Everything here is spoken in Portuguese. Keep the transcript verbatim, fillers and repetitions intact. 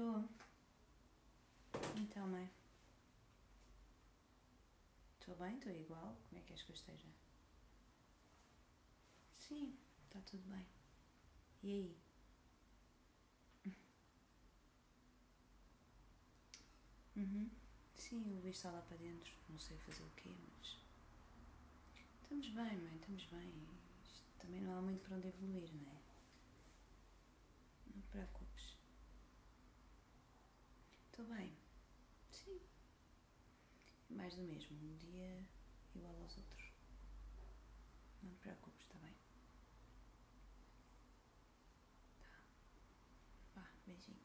Estou. Então, mãe. Estou bem? Estou igual? Como é que és que eu esteja? Sim, está tudo bem. E aí? Uhum. Sim, o bicho está lá para dentro. Não sei fazer o quê, mas... Estamos bem, mãe, estamos bem. Isto também não há muito para onde evoluir, não é? Não te preocupes. Estou bem. Sim. Mais do mesmo. Um dia igual aos outros. Não te preocupes, está bem? Tá. Vá, beijinho.